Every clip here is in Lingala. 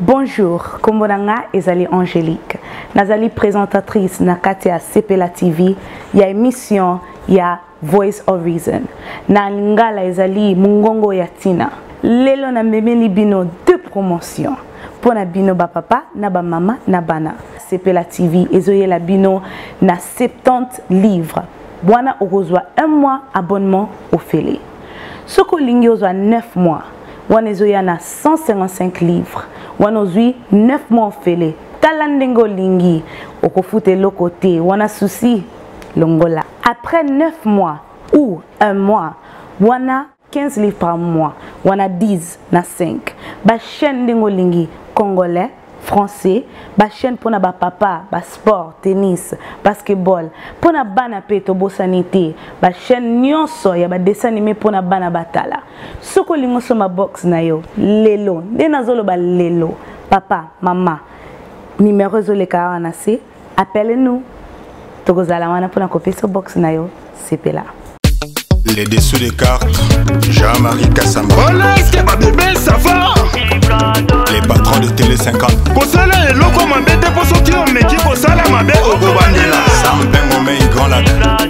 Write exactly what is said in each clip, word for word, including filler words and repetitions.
Bonjour, Kombonanga ezali Angélique. Nazali présentatrice na Katia Sepela T V. Ya émission ya Voice of Reason. Na lingala ezali Mungongo ya Tina. Lelo na memeli bino deux promotions. Pour na bino ba papa na ba mama na bana. Sepela T V ezoye la bino na soixante-dix livres. Bwana orozwa un mois abonnement au Félé. Soko lingi ozwa neuf mois. Wana ezoya na cent cinquante-cinq livres. Wana ozwi neuf mois au Félé. Talandengo lingi okofute lokote wana souci longola. Après neuf mois ou un mois, wana quinze livres par mois. Wana dix na cinq. Ba chaîne dengo lingi congolais, français, ba chaîne pona ba papa, ba sport, tennis, basketball, pona bana peto bosanité, ba chaîne nyonso ya ba dessin animé pona bana batala. Soko lingo soma box na yo, lelo, nde nazolo ba lelo, papa, mama, numéro zole kawana se, appelez-nous. Togozala wana pona kope so box na yo, Sepela. Les dessous des cartes, Jean-Marie Kassamba. Voilà, est-ce que ma bébé ça va? Les patrons de Télé cinquante. Kosala et loko ma bébé pour sortir on me dit Kosala ma bébé au Gobandela. Sampin Momé, Grand Lac.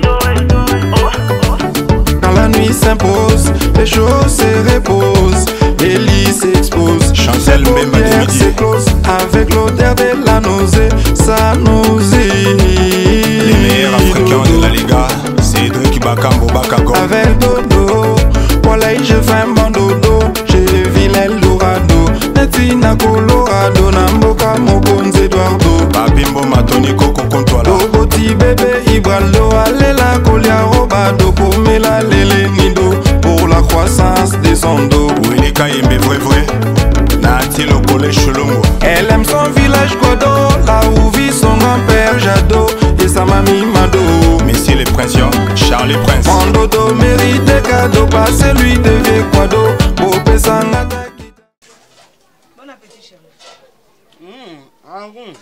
Quand la nuit s'impose, les choses se reposent, les lits s'exposent, Chancel Mbemba de midi s'éclose, avec l'odeur de la nausée, ça nausée. Les meilleurs africains de la Liga, Cédric Bakambo Bakago. Avec dodo, voilà je fais un bon dodo, je vis l'Eldorado, Netina Colorado, Namboka Mokonze Eduardo. Babimbo Matoni Koko Kontwala. Loboti bébé Ibraldo, allez la colia robado, pomela lele nido, pour la croissance de son dos. Willy Kayembe vrai vrai, Nati le collège Chelongo. Elle aime son village Guado, là où vit son grand-père Jado et sa mamie Mado. Messieurs les princes, Charlie Prince. Mon dodo mérite des cadeaux, pas celui de vieux Guado. Bopé Sangata. Bon appétit, chérie. Hum, ah bon.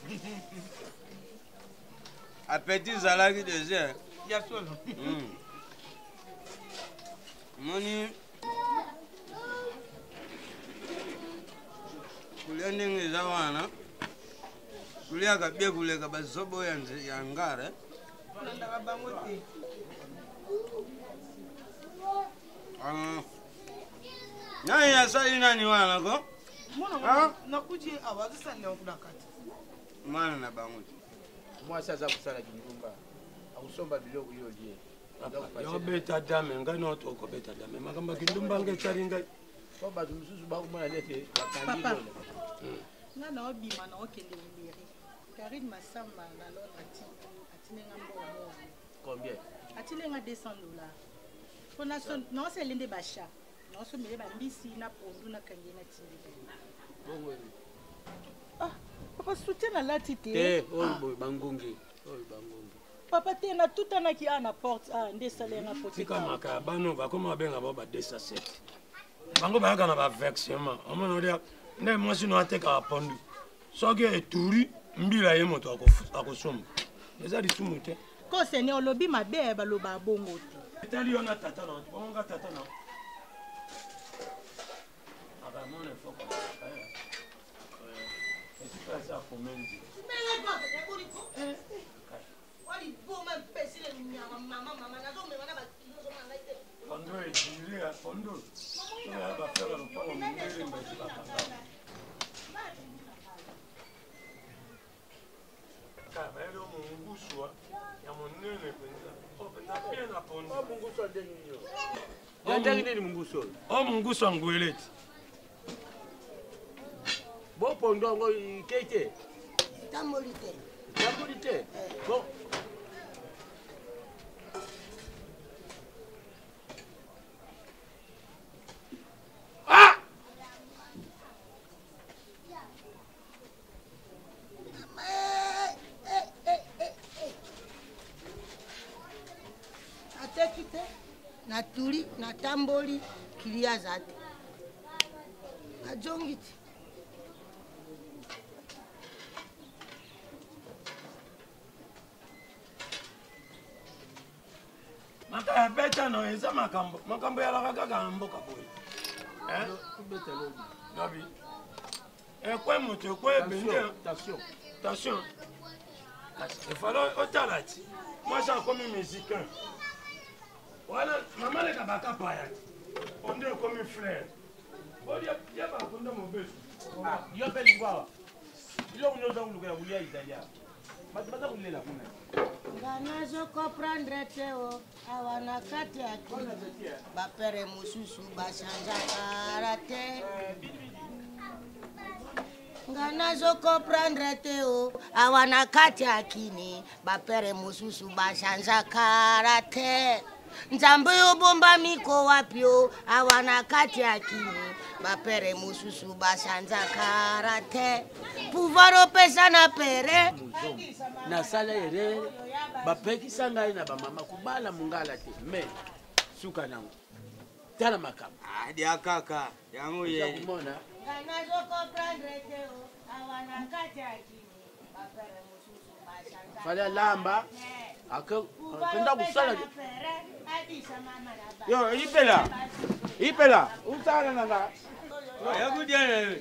Appétit salagi désert. Il y a toi. Hum. Moni. Kulia ndenge za wana. Kulia kabia kule kabazobo ya ya ngare. Nanda babango te. Ah. Nani asali nani wana ko? Mwana nakuji awaza leo kuna kati. Mwana na bango. Moi ça ça kusala kinumba. Akusomba biloko hiyo liye. Yo beta dame ngano to ko beta dame makamba kindumba ngechari ngai. Baba tumususu ba kumana lete bakandi Papa. lole. Ngana obima na okende mbiri. Karine Masamba na lo ati atine ngambo mo. Combien? Atile nga deux cents dollars. Pona so no se lende basha. No so mele ba mbisi na pondu na kangena tindi. Bongo. Ah, papa soutien na lati te. Te, oyo bangongi. Oyo bangongi. Papa te na tout ana ki ana porte ah nde sale na porte. Tika maka bano bakoma benga ba desa set. Bango ba kana ba vexement. Omona dia nde mwasi no ateka pondu. Soki eturi mbila ye moto akosomba. Eza di sumu te. Ko se ne olobi mabe ba lo ba bongo te. Etali ona tata na, bonga tata na. Aba mona foko. Eh. Esi pasa fomenzi. Fondo e dire a fondo. Ora va fare un po' un mese in mezzo a papà. Cabelo munguswa ya monene penza. O penza pena fondo. Oh munguso ndenyo. Yandagi nini munguso? O munguswa ngweleti. Bo pondo ngo keite. Tamolite. Tamolite. Bon. Naturi, natamboli, kilia zate. Ajongiti. Maka beta no eza makambo. Makambo ya la kaka mboka boy. Eh? Kubeta lobi. Lobi. Et quoi, mon Dieu, quoi, attention, attention. Il fallait autant là. Moi, j'ai comme un musicien. Voilà, maman est à Kapayat. On est comme un frère. Il y a pas de mon bébé. Il y a pas de quoi. Il y a une autre qui a Italia. Nganazo comprendre teo awana kati akili bapere mususu bashanja karate Nganazo comprendre teo awana kati akini bapere mususu bashanja karate Nzambe yo bomba miko wapyo awana kati akini bapere mususu bashanja karate pouvoir pesa na pere na sala ere bapekisa ngai na bamama kubala mungala te me suka nango tala makamba adi akaka yango ye kumona Nganazo comprendre teo awana kati akini bapere mususu bashanja fala lamba akenda kusala yo ipela ipela usana nanga yakudia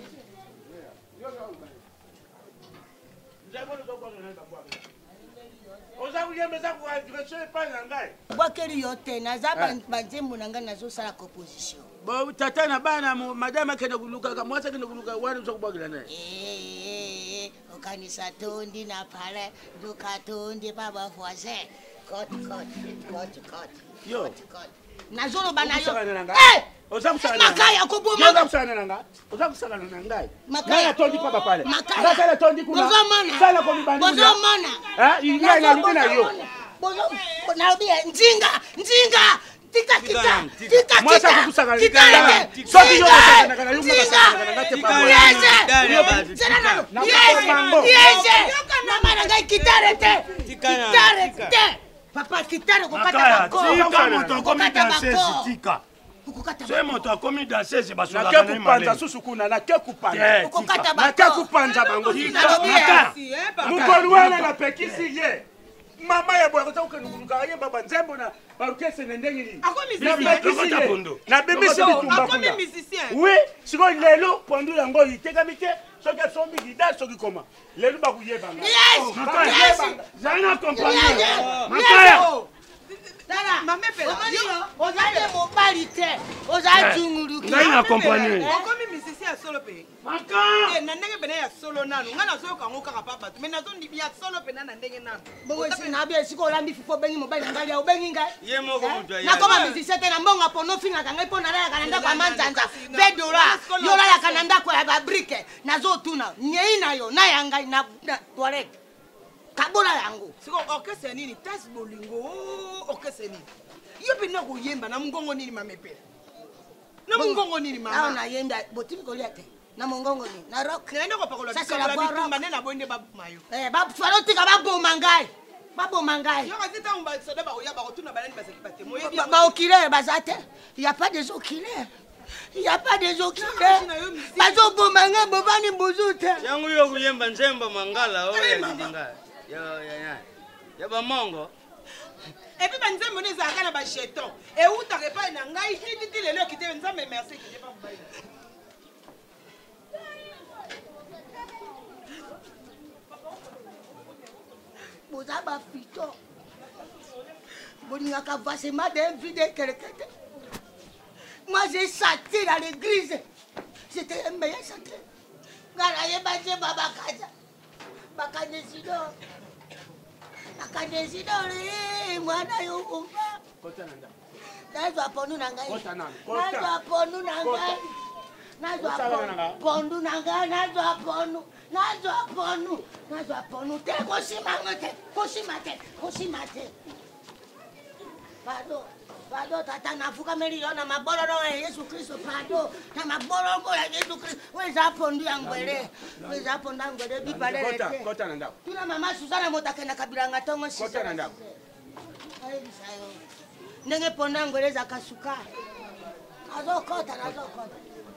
Bwakeli yote naza banzembo nanga nazo sala composition. Bo tata na bana madame kenda kuluka kama mwasa kenda kuluka wani usokubagila naye. Eh okanisa tondi na pale duka tondi baba voisin. Kot kot kot kot. Yo. Nazolo bana yo. Eh! Ozakusana makaya kuboma. Ozakusana nanga. Ozakusana nanga. Nanga tondi papa pale. Makaya sala tondi kuna. Bozomana. Sala kwa mibandi. Bozomana. Eh? Ina ina lubina yo. Bozo naambia njinga njinga tika kita tika mwasa kukusaka tika soki yo kusaka kana yumba kusaka kana tepa yes yes yes mama na ngai kitare te kitare te papa kitare kokata bako tika moto akomi danseuse tika c'est moto akomi danseuse basola kana imale na susu kuna na ke kupanda kokata bako na ke kupanda bango tika mukolu wana na pekisi ye mama ya bwana kutaka kununguka yeye baba nzembo na barukese nendenge ni na bimisi bitumba kuna oui siko lelo pondu yango iteka mike soki sombi gida soki koma lelo ba kuyeba nga yes makaya zana compagnie makaya dara mame pela ozaje mobali te ozaje nguluki ngai na compagnie okomi musicien solo pe maka e na ndenge bene ya solo nanu ngana zo ka ngoka papa mais nazo ndi ya solo pe na ndenge nanu bongo sina bia siko lambi fifo bengi mobali ngali ya obengi ngai ye moko mutu ya na koma musicien te na mbonga pono finga kangai pona la kananda kwa manzanza vingt dollars yo la kananda kwa ba brique nazo tuna nyeina yo na yanga na toilette kabola yango siko okese nini test bolingo okese nini yo bina kuyemba na mungongo nini mamepela na mungongo nini mama na yenda botimi koliate na mungongo nini na rock nenda kwa pakola sikola bitumba nena bonde babu mayo eh babu falo tika babu mangai babu mangai yo kasita umba soda ba oya ba kotuna balani basaki pate moyebi ba okile bazate il y a pas des okile il y a pas des okile bazo bomanga bobani bozute yangu yo kuyemba nzemba mangala oya mangala yo ya ya ya ba mongo et puis banzembo ne zaka na ba jeton et uta ke pa na ngai titi lelo kite nzambe merci ki pa mbayi bozaba fito boninga ka vasema de vide kelekete moi j'ai chanté dans l'église c'était un meilleur chanteur ngara ye baje baba kaza bakadesido bakadesido le mwana yo umba kota nanda nazo aponu nangai kota nanda nazo aponu nangai nazo aponu pondu nangai nazo aponu nazo aponu nazo aponu te koshima te koshima te koshima te pardon pardon tata nafuka miliona mabororo ya Yesu Kristo pardon na mabororo ya Yesu Kristo weza pondu yangwele weza pondu yangwele bipale kota kota nanda tuna mama Susana motakena kabiranga tongo sisa kota nanda ai bisayo ndenge pondu yangwele za kasuka nazo kota nazo kota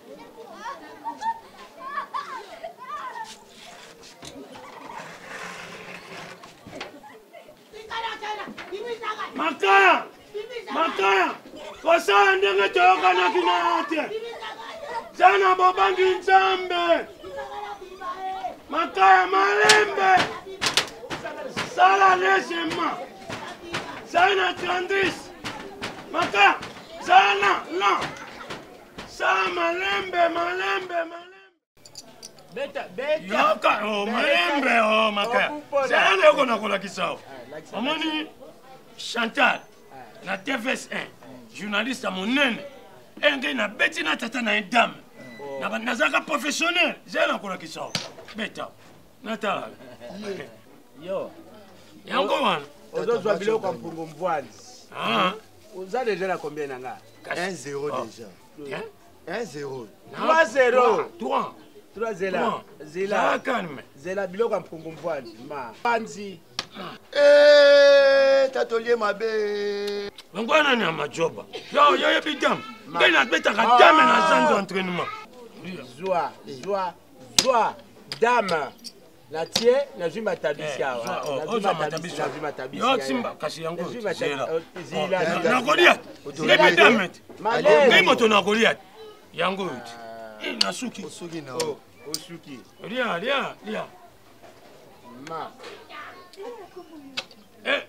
makaya makaya kosala ndenge toyokanaki na yo te zana bobangi nzambe Makaya malembe. Sala légèrement. Ça na trente-six. Maka. Ça na non. Ça malembe malembe malembe. Beta beta. Yoka oh malembe oh Maka. C'est un yoko na kola kisao. Amoni Chantal na T V S un. Journaliste à mon nene. Engai na beti na tata na dame. Na nazaka professionnel. J'ai na kola kisao. Beta. Natala. Yo. Yango wana. Ozozwa biloko kwa mpungu mvwanzi. Ah. Uza déjà na combien nanga? un zéro déjà. un zéro. trois zéro. trois. trois zéro. Zela. Calme. Zela biloko kwa mpungu mvwanzi. Ma. Panzi. Eh, tatolier mabe. Ngwana ni amajoba. Yo yo yo bidam. Ngena beta ka dame na zando entraînement. Zwa, zwa, zwa. Dame. Na tie na jumba tabisi hawa. Na jumba tabisi, na jumba tabisi. Yo simba kasi yango. Zila. Zila. Na Goliath. Ngebi damet. Ngai moto na Goliath. Yango uti. Eh na suki. Osuki na. Osuki. Lia lia lia. Ma. Eh.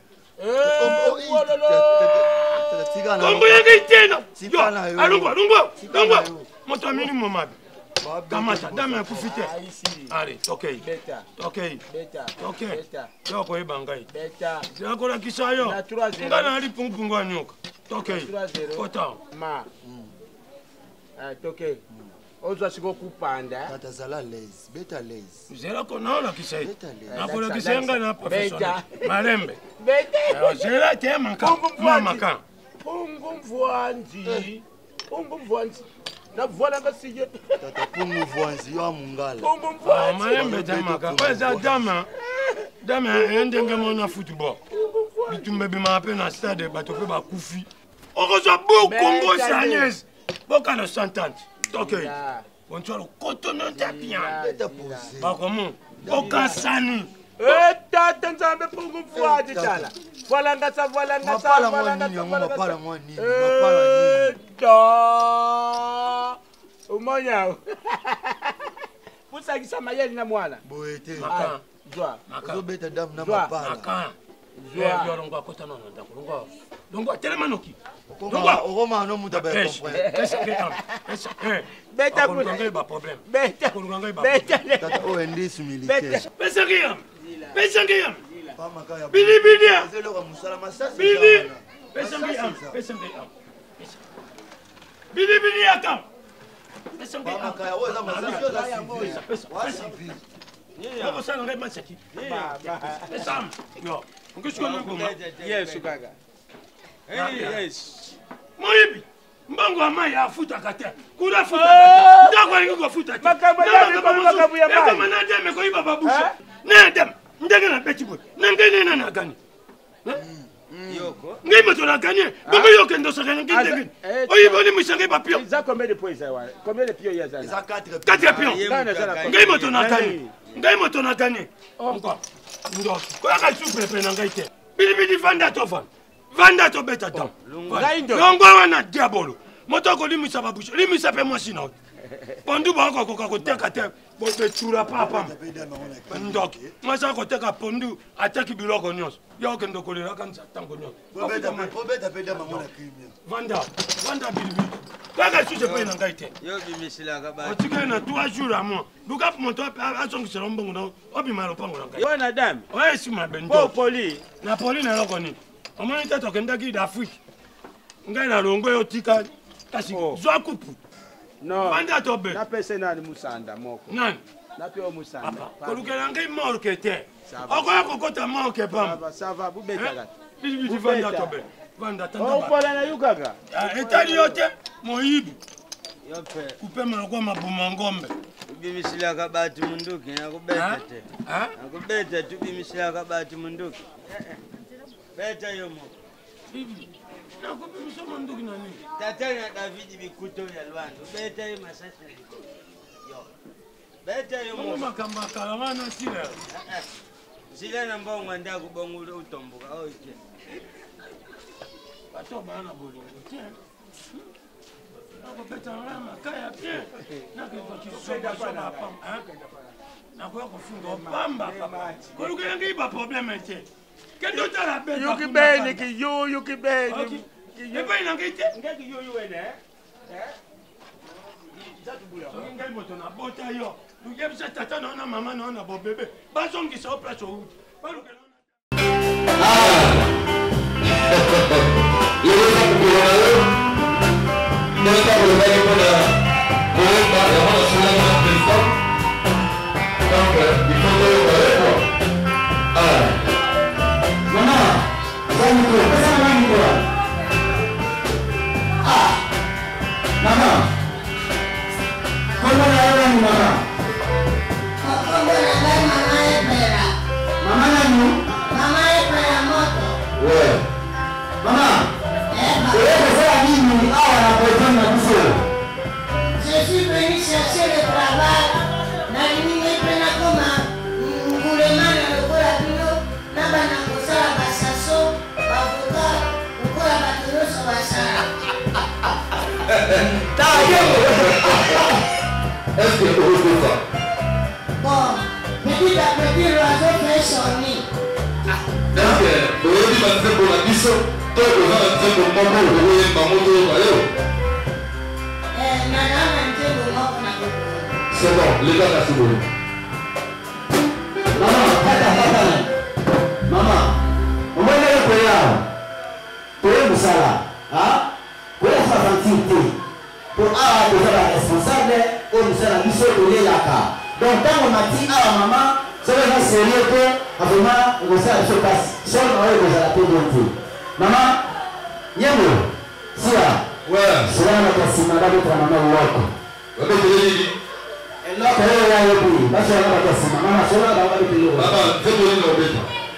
Kombo yangai tena. Yo. Alungwa alungwa. Alungwa. Moto amini momabi. Kamata, dame ya kufite. Allez, tokei. Beta. Tokei. Beta. Tokei. Beta. Yo ko ebangai. Beta. Zako la kisayo. Na trois zéro. Ngana ali pungpungu anyoka. Tokei. trois zéro. Kota. Ma. Ah, tokei. Ozwa siko kupanda. Tata zala lazy, beta lazy. Zela ko na la kisayo. Beta lazy. Na ko la kisenga na professionnel. Malembe. Beta. Zela te manka. Mama ka. Pungu mvwanzi. Pungu mvwanzi. Na voila nga siye. Tata pungu mvwanzi yo mungala. Pungu mvwanzi. Ah, malembe te maka. Kwa za dama. Dama endenge mona football. Bitumbe bima pe na stade bato pe ba kufi. Okoza bo Congo Sanyes. Boka no santante. Tokei. On twa le cotonon tapia. Beta posé. Ba comment? Boka sani. Eh tata nzambe pungu mvwanzi tala. Voila nga sa voila nga sa voila nga sa voila nga sa. Mapala mwani. Mapala nini? Da. Umonya. Musagisa mayeli na mwana. Boete. Maka. Zwa. Maka. Zo beta dam na Zwa. mapala. Maka. Zwa. Yo longo akota no ndako. Longo. Longo telema noki. Kongo Roma no muta ba comprendre. Qu'est-ce que est-ce que Beta ko nganga ba problème. Beta. Ko nganga ba. Beta. Tata o endisi militaire. Pesa kiyam. Pesa kiyam. Pa makaya. Bili bili. Zelo ka musala masasi. Bili. Pesa kiyam. Pesa kiyam. Bili bili yakam. Pesa Pa kiyam. makaya o za masasi yo za civil. Wa civil. Ko sana ngai masaki. Pesa. Yo. Ngishko ngoma. Yes ukaga. Yes. Moyibi. Mbango amai afuta kata. Kura futa. Ndako alingo kwa futa. Makamba ya makabu ya mai. Kama na deme ko iba babusha. Na dem. Ndege na beti boy. Na ngene na na gani. Yoko. Ngai moto na gani. Bongo yoke ndo sa gani ndege. Oyibo ni musange ba pio. Ils ont combien de points ça? Combien de pions il y a ça? Za quatre. Quatre pions. Ngai moto na gani. Ngai moto na gani. Encore. Ndo. Ko aka super pe na ngai te. Bili bili vanda to van. Vanda to beta dam. Longo wana diabolo. Moto ko limisa babusha. Limisa pe mwasi na. Pondu ba ko ko ko teka te. Bo be chura papa. Ndok. Mwasa ko teka pondu ataki biloko nyos. Yo ke ndoko le kanza tango nyos. Beta beta beta mama na kimia. Vanda. Vanda bilbi. Kaka suje pe na ngai te. Yo bimisila ka ba. Otika na trois jours à moi. Luka moto a songi sera mbongo na. Obi maro pango na ngai. Yo na dame. Ouais, si ma bendo. Po poli. Na poli na loko ni. Omoni tato kenda ki d'Afrique. Ngai na longo yo tika. Kasi zwa kupu. Non. Vanda to be. Na pese na ni musanda moko. Nani? Na pe o musanda. Papa. Kolukela ngai mort ke te. Okoya kokota mort ke pam. Ça va, ça va, bu beta gat. Bili bili vanda to be. Vanda tanda. O pola na yukaga. Ah, etali yote moyibi. Yo pe. Kupe maloko mabuma ngombe. Bimisila ka ba tu munduki na kubeta te. Ah? Na kubeta tu bimisila ka ba tu munduki. Beta yo mo. Bibi. Na kupe misoma nduki nani? Tata na David bikuto ya Lwando. Beta yo masasi. Yo. Beta yo mo. Mama kamba kalamana sile. Sile na mbongo nda kubongula utomboka. Oh ike. Bato bana bolingo. Tiens. Ako beta rama kaya bien. Na ke kwa kisoba soba pam. Hein? nakoya kofunga opamba papa kolukela ngai ba problème te kendo tala beta yuki beni ki yu yuki beni epai na ngai te ngeki yu yu ene eh ngai moto na bota yo lukebisa tata na ona mama na ona bobebe bazongisa o place outi balukela Je suis venu chercher le travail. Nalimine pena koma ngulema na lokola bino na bana kosala basaso bavuka lokola batoroso basala. Est-ce que vous pouvez ça? Bon, petit à petit l'oiseau fait son nid. Est-ce que vous avez dit que pour la mission, toi vous avez dit que maman vous voyez maman de Bayo? C'est bon, les gars, c'est bon. Maman, tata, tata. Maman, on va aller au Koya. Koya Moussala. Hein? Koya Favanti. Pour avoir déjà responsable, au Moussala, il faut donner la carte. Donc, quand on m'a dit à la maman, c'est vraiment sérieux que, vraiment, on va se passe. Seul, on va aller à la tête de maman, Yemo, Sia. Ouais. C'est là que c'est madame de ta maman ou autre. Vous avez dit? Là, quand elle est là, elle est là. Là, c'est là que c'est maman, c'est là que c'est maman. Maman, faites-moi une orbite.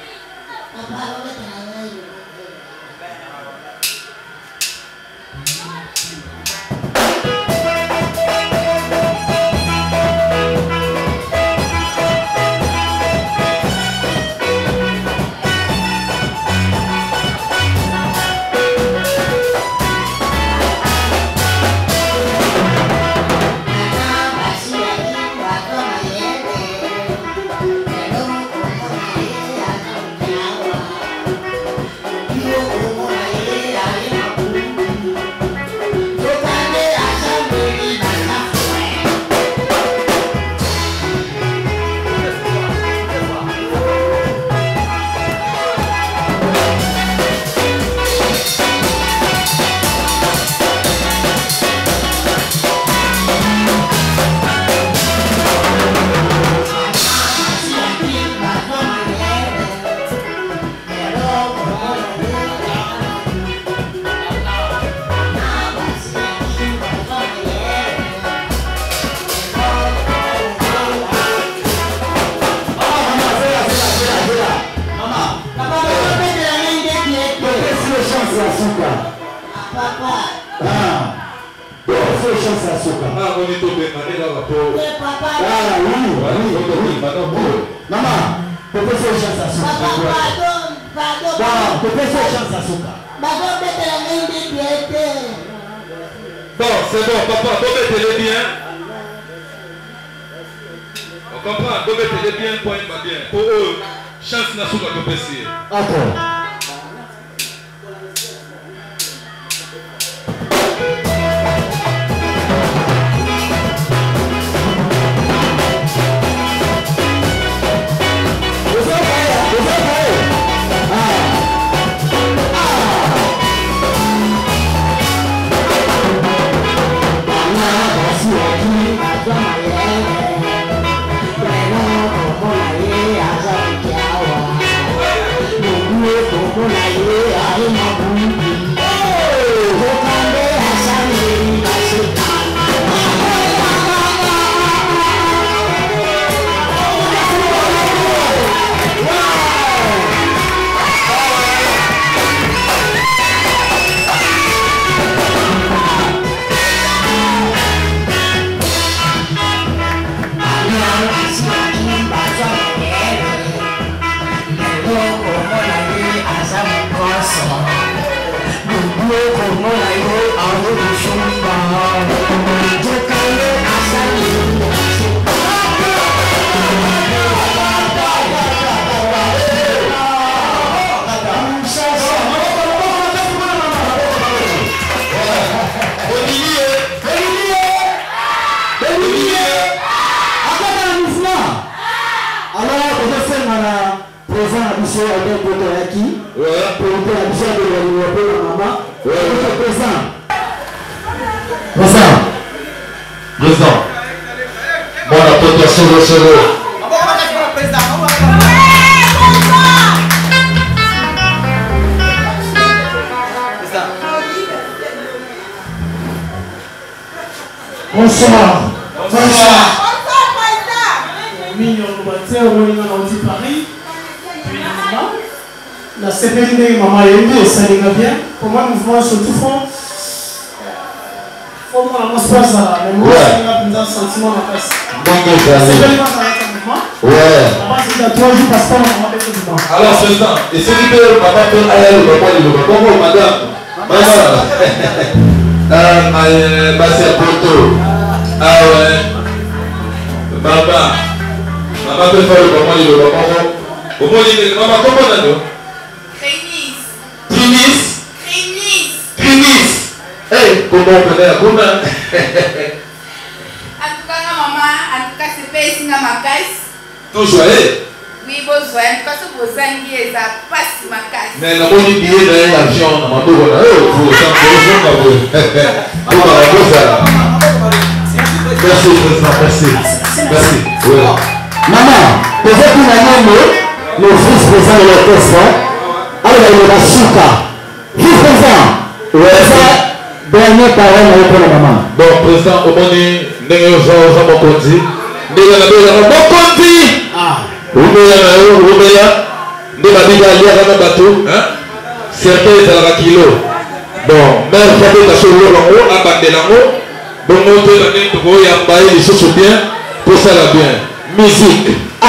Bon, c'est bon, papa, vous mettez-les bien. On comprend, vous mettez-les bien, point pas bien. Pour eux, chance n'a pas de passer. D'accord. Mungu monsieur Albert Botoyaki. Ouais. Pour le faire la de la maman. Ouais. Présent. Présent. Présent. Bon, la pote solo solo. Bonsoir. Bonsoir. Mignon, on va dire, on dit Paris. Puis maman, la C P L D, maman est aimée, ça les bien. Pour moi, le mouvement surtout fond. Faut moi, la pas ça. Mais moi, c'est un sentiment à la face. C'est vraiment ça, un mouvement. Ouais. Maman, c'est à trois jours, parce qu'on va faire le mouvement. Alors, c'est ça. Et c'est qui peut, papa peut aller au papa, il va pas, madame. Madame. Ah, ma c'est Poto. Ah ouais. Maman. Maman peut faire le papa, il va pas. Au moins, il est maman, comment on a dit? Trinis. Trinis. Trinis. Trinis. Hey, comment on connaît la commune? En tout cas, maman, en tout cas, c'est pas ici dans ma caisse. Tout joyeux? Oui, besoin. En tout cas, c'est pour ça que ça passe ma caisse. Mais la bonne idée de l'avion, on m'a dit, oh, vous êtes en train Merci, président, merci. Merci. Maman, peut-être une année, nos fils présents de l'orchestre, alors il y a Souka. Fils présent, ça, dernière parole avec la maman. Bon, président, au moment où nous avons Mokondi, nous avons Mokondi. Nous avons bateau. Certains sont à kilo. Bon, mais il faut que tu sois là, à Bandelango. Bon, nous devons y avoir les choses bien pour ça la bien. Musique. Ah.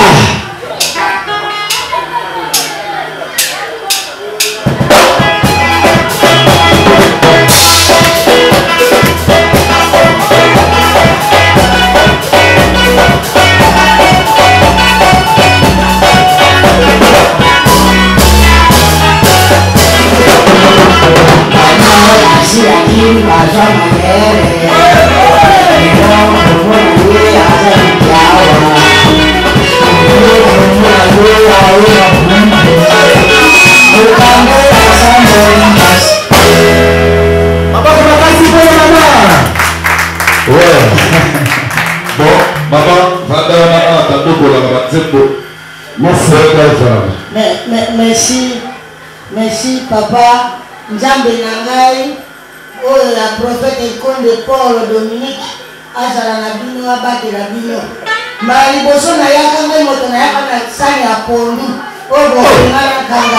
Merci, merci papa. Nzambe nangai, oh la prophète et conde Paul Dominique, azala na bino abate la bino. Mali boso na yaka ngai moto na yaka na sani ya pondu. Oh bo na kanga.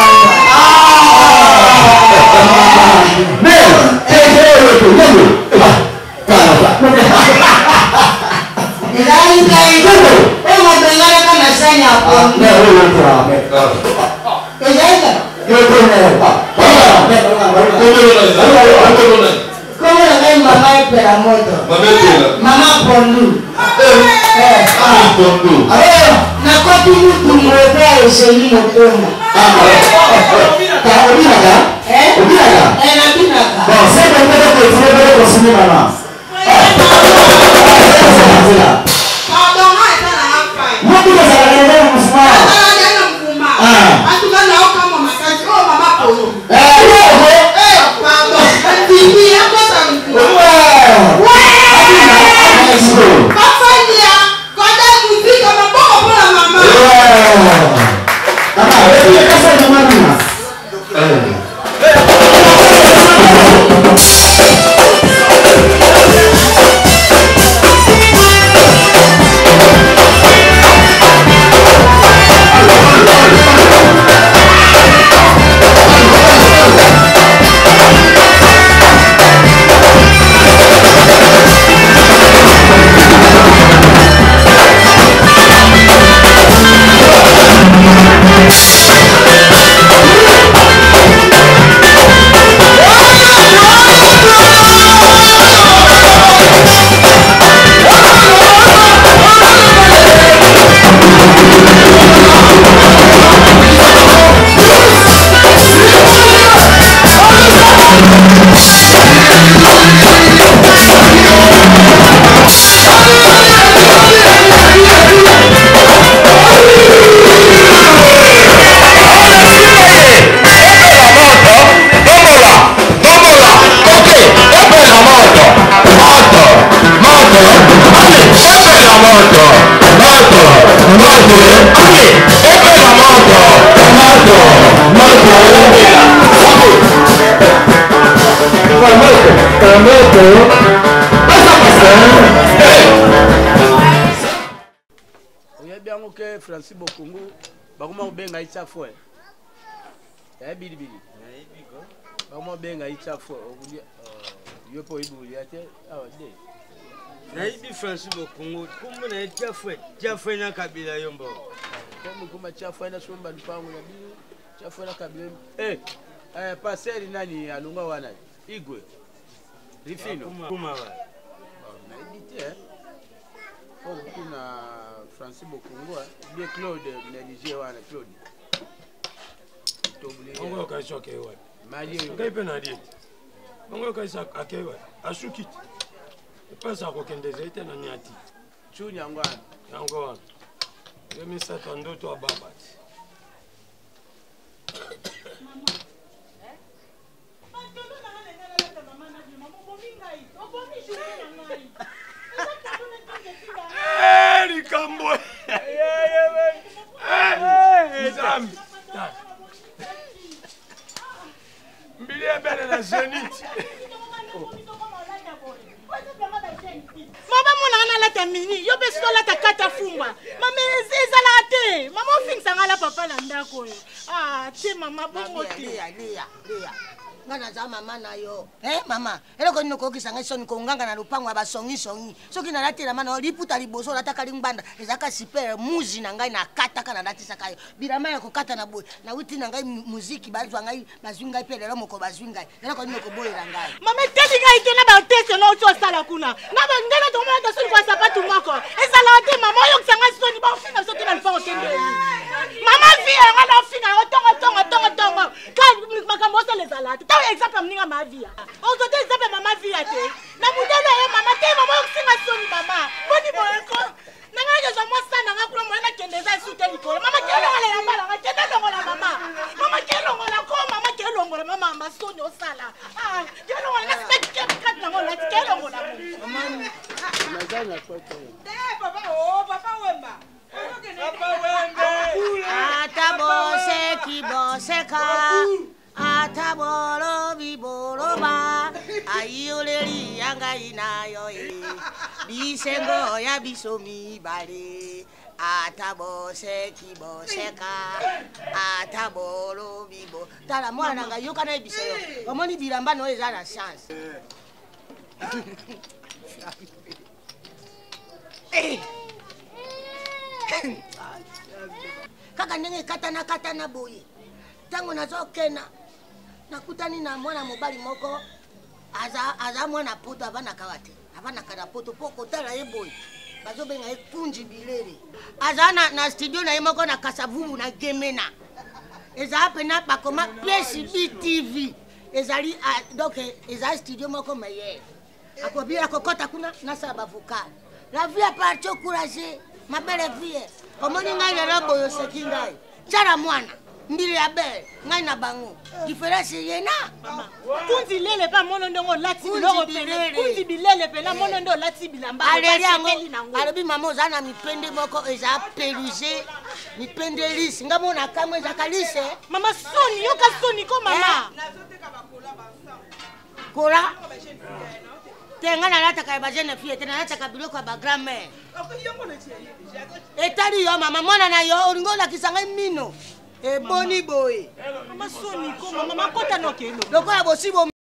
Mais eh eh le nemo. Ngai ngai nemo. Oh mo benga yaka na sani ya pondu. Comment la même maman est père à moto? Maman Pondu. Alors, na kopi mutu mwepea eseli motomo. T'as obinaka? Eh? Obinaka? Eh, na binaka. Bon, c'est comme ça que tu veux continuer maman. Pardon, moi, ça n'a pas fait. Moi, tu vas aller dans le mouvement. Ah. Hey! bien que Francis Bokongo, comment benga itcha foi. Eh bili bili. Comment benga itcha foi. Yo po ibu yate. Ah de. Na ibi Francis Bokongo, kumbe na itcha foi. Itcha foi na kabila yombo. Comme kuma itcha foi na somba lupango na bili. Itcha foi na kabila. Eh, eh passer nani alunga wana. Igwe. Rifino. Kuma wa. Na ibite eh. Oh, kuna Francis Bokongo, bien Claude, Niger wana Claude. Ongo ka shoke wa. Mali ka penadi. Ongo ka sa akewa. Asukit. Pesa ko kende zete na nyati. Chunya ngwana. Yango. Yemi sata ndoto ababat. Eh, Rikambo. Eh, Zambi. Mbili bele na Zenith. Mama mona na la tamini, yo be so la takata fumba. Mama ezala te. Mama ofingisa ngala papa na ndako. Ah, te mama bongo te. Lia, lia, lia. Ngana za mama na yo. Eh mama, eloko nino ko kisanga so niko nganga na lupango aba songi songi. Soki na latela mana liputa liboso nataka lingbanda. Ezaka super muzi na ngai na kata kana natisa kayo. Bilama ya kokata na boy. Na witi na ngai muziki bazwa ngai bazwinga pe lelo moko bazwinga. Eloko nino ko boyela ngai. Mama teli ngai tena ba tese no cho sala kuna. Na ba ngena to mwana so kwa sapatu moko. Ezala te mama yo kisanga so ni ba ofina so tena lupango kende. Mama fia ngana ofina otongo tongo tongo tongo. Ka makambo so les alate. Exemple mninga ma vie. On doit exemple mama vie ate. Na mudelo ye mama te mama osinga soni mama. Boni boyeko. Nanga yo zo mo sana nga kula mo na kendeza sute likolo. Mama kelo ngala ya mala nga kenda longola mama. Mama kelo ngola ko mama kelo ngola mama mama soni osala. Ah, kelo ngola na spek ke kat na ngola kelo ngola. Mama nazana kwa kwa. Eh papa oh papa wemba. Papa wembe. Atabose kiboseka. Atabolo biboloba ayoleri yanga inayo e bisengo ya bisomi bale atabose kiboseka atabolo bibo tala mwana nga yoka na biseyo omoni bilamba no eza na chance kaka ndenge katana katana boye tango nazokena nakutani na mwana mobali moko aza aza mwana poto abana kawate abana kana poto poko tala yeboy bazobenga ekunji bilele aza na, na studio na yemoko na kasavubu na gemena eza pena bakoma P B T V ezali uh, donc eza studio moko meye akobira kokota kuna na saba vocal la vie a parti au courage ma belle vie omoni ngai lelo boyo sekingai chara mwana mbili ya belle ngai na bango différence yena kunzi lele pa mono ndongo lati biloko pele kunzi bilele pele mono ndo lati bilamba ale yango alobi mama ozana mipende moko eza peluze mipende lisi ngamona kamwe za kalise mama soni yoka soni ko mama kola tenga na lata ka ba jeune fille tena lata ka biloko ba grand-mère etali yo mama mwana na yo olingola kisanga mino e boni boy mama soni ko mama makota no keno lokola bosibo